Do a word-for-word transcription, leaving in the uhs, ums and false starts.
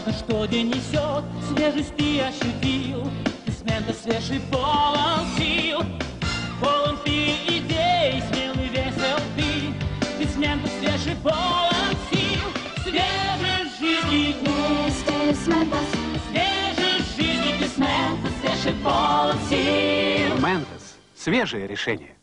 Неважно, что день несет, свежесть ты ощутил. Ты смента свеж и полон сил. Полон ты идей, смелый весел ты. Ты смента свеж и полон сил. Свежесть жизни, Вместе с Ментос. свежесть жизни. Ты смента свеж и полон сил. Ментос. Свежее решение.